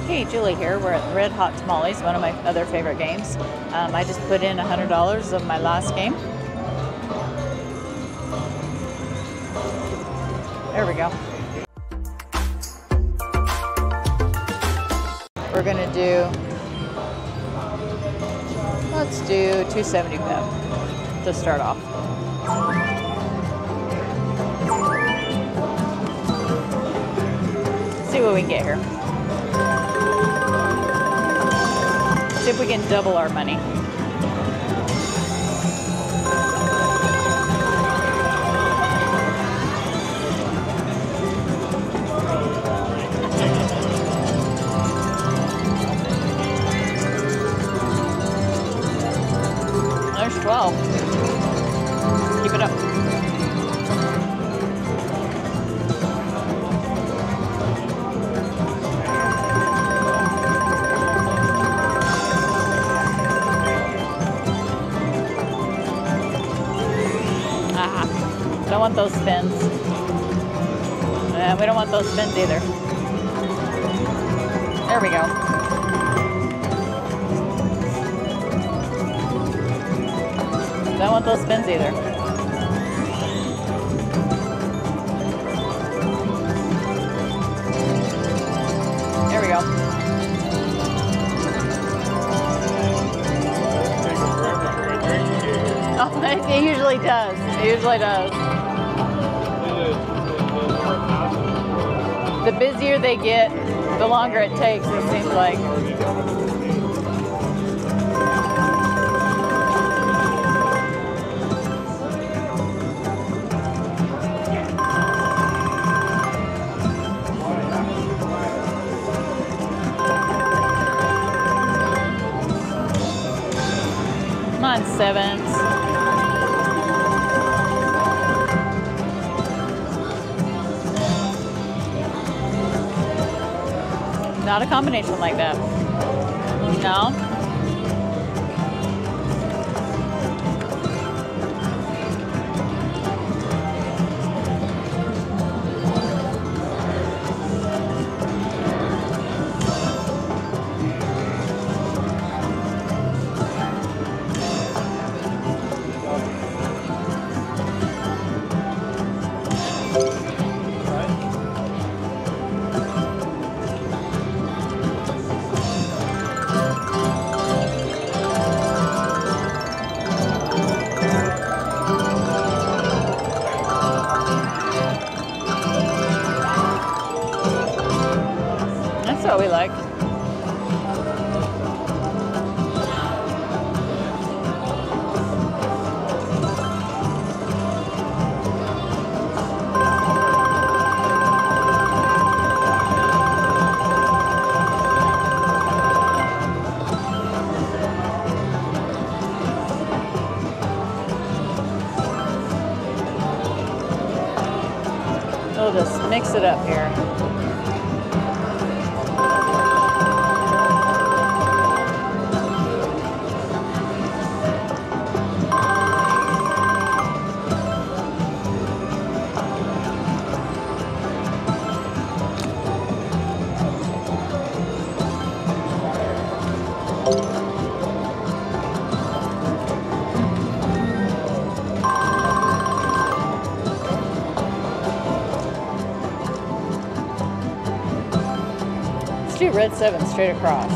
Hey, Julie here. We're at Red Hot Tamales, one of my other favorite games. I just put in $100 of my last game. There we go. We're gonna do, let's do 270 pip to start off. See what we can get here. See if we can double our money. There's 12. Keep it up. Don't want those spins. We don't want those spins either. There we go. Don't want those spins either. There we go. Oh, it usually does. It usually does. The busier they get, the longer it takes, it seems like. Come on, sevens. Not a combination like that. No. That's what we like. We'll just mix it up here. Let's do red sevens straight across.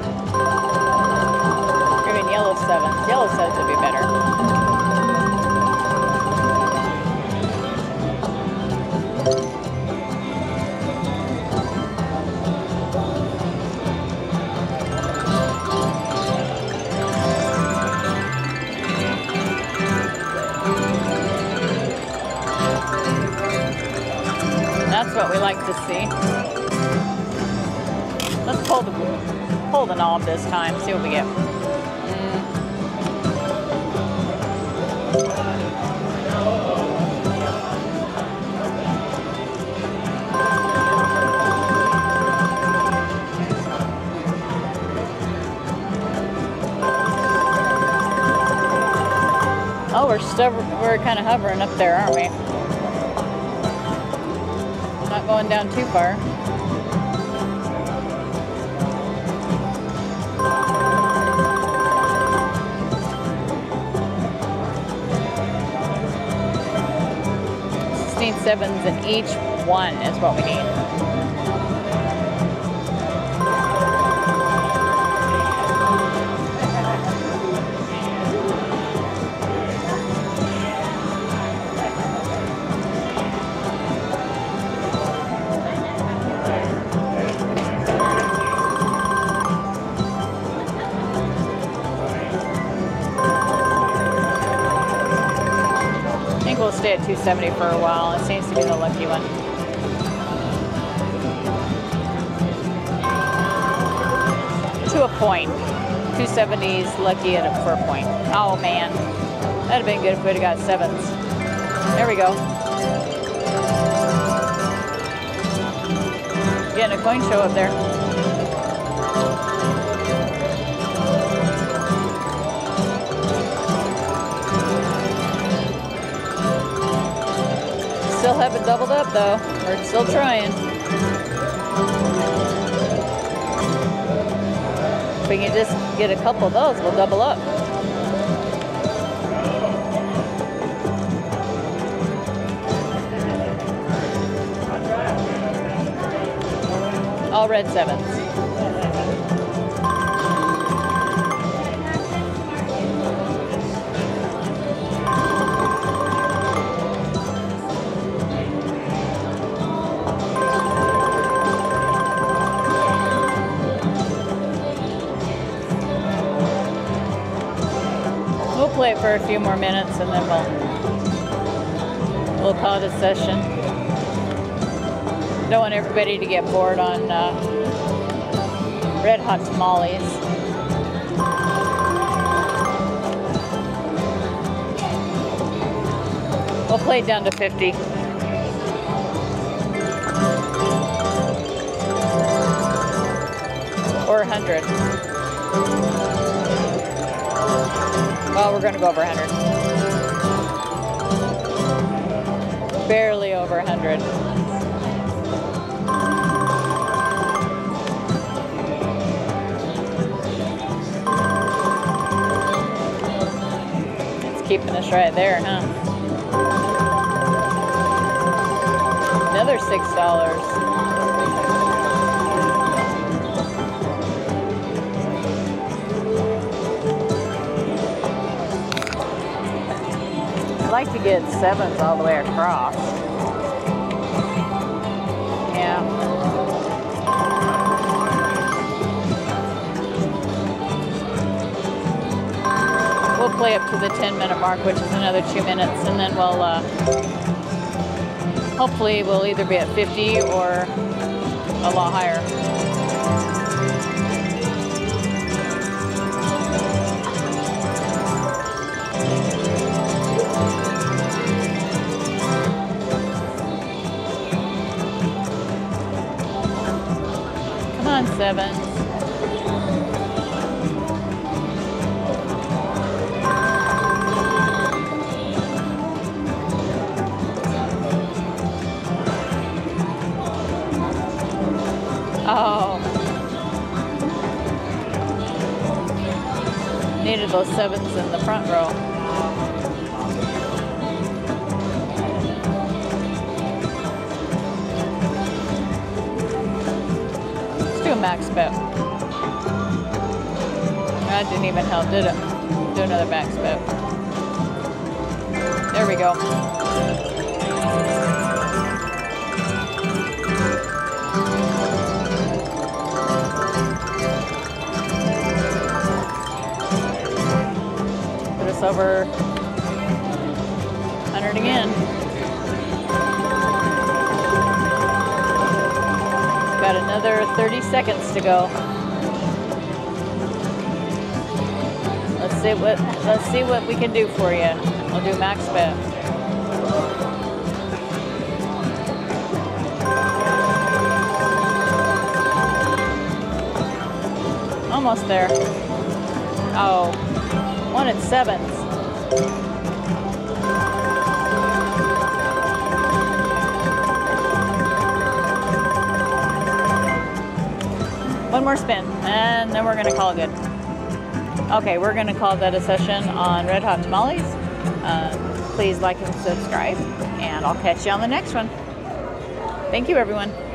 Or even yellow sevens. Yellow sevens would be better. That's what we like to see. Let's pull the knob this time, see what we get. Oh, we're kind of hovering up there, aren't we? Not going down too far. sevens in each one is what we need. We'll stay at 270 for a while. It seems to be the lucky one. To a point. 270's lucky for a point. Oh man, that'd have been good if we'd have got sevens. There we go. Getting a coin show up there. Still haven't doubled up though. We're still trying. If we can just get a couple of those, we'll double up. All red sevens. Play it for a few more minutes and then we'll call it a session. Don't want everybody to get bored on red hot tamales. We'll play it down to 50. Or 100. Well, we're going to go over 100. Barely over 100. It's keeping us right there, huh? Another $6. I'd like to get sevens all the way across. Yeah. We'll play up to the 10-minute mark, which is another 2 minutes, and then we'll hopefully we'll either be at 50 or a lot higher. On sevens. Oh. Needed those sevens in the front row. Max bet. That didn't even help, did it? Do another max bet. There we go. Put us over 100 again. Got another 30 seconds to go. Let's see what we can do for you. We'll do max bet. Almost there. Oh, wanted sevens. One more spin, and then we're gonna call it good. Okay, we're gonna call that a session on Red Hot Tamales. Please like and subscribe, and I'll catch you on the next one. Thank you, everyone.